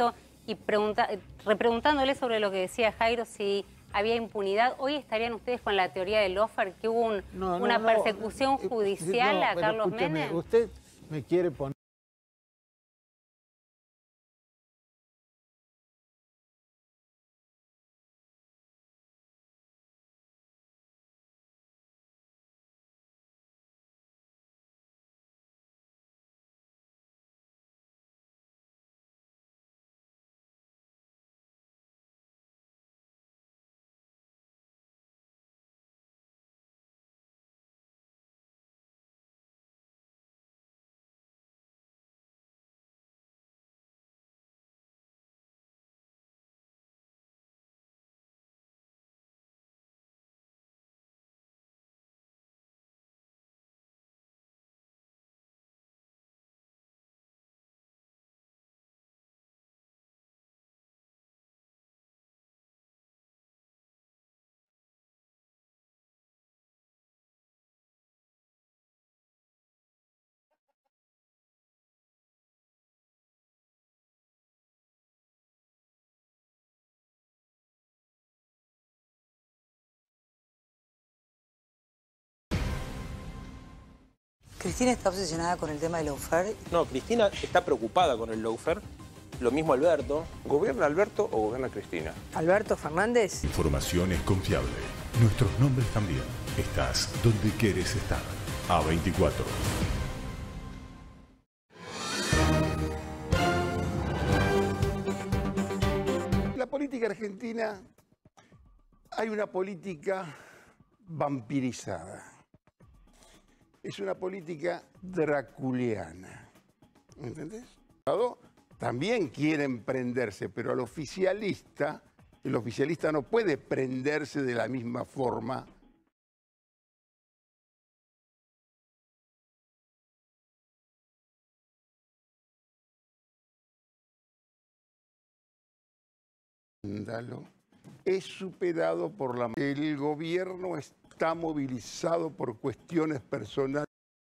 esto y repreguntándole sobre lo que decía Jairo, si había impunidad. ¿Hoy estarían ustedes con la teoría del lawfare, que hubo una persecución judicial a Carlos Menem? Usted me quiere poner... ¿Cristina está obsesionada con el tema del lawfare? No, Cristina está preocupada con el lawfare. Lo mismo Alberto. ¿Gobierna Alberto o gobierna Cristina? ¿Alberto Fernández? Información es confiable. Nuestros nombres también. Estás donde quieres estar. A24. En la política argentina hay una política vampirizada. Es una política draculiana. ¿Entendés? También quieren prenderse, pero el oficialista no puede prenderse de la misma forma. Es superado por la... El gobierno está movilizado por cuestiones personales.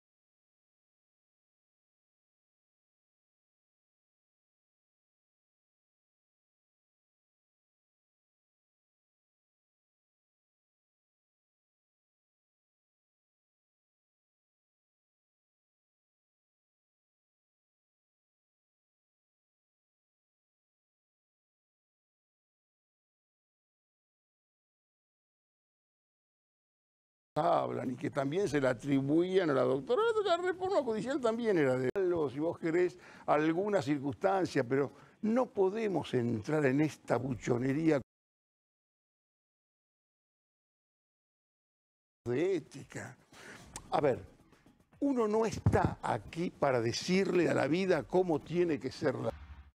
Hablan y que también se le atribuían a la doctora. La reforma judicial también era de... Si vos querés alguna circunstancia, pero no podemos entrar en esta buchonería de ética. A ver, uno no está aquí para decirle a la vida cómo tiene que ser la...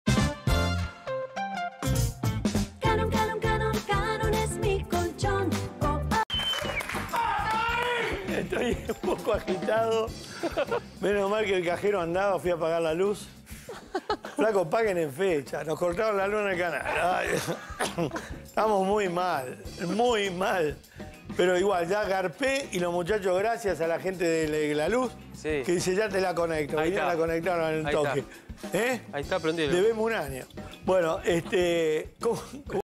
Estoy un poco agitado. Menos mal que el cajero andaba, fui a apagar la luz. Flaco, paguen en fecha. Nos cortaron la luz en el canal. Ay, estamos muy mal, muy mal. Pero igual, ya garpé y los muchachos, gracias a la gente de la luz, que dice, ya te la conecto. Ahí ya la conectaron en el toque. Ahí está prendido. Debemos un año. Bueno, ¿cómo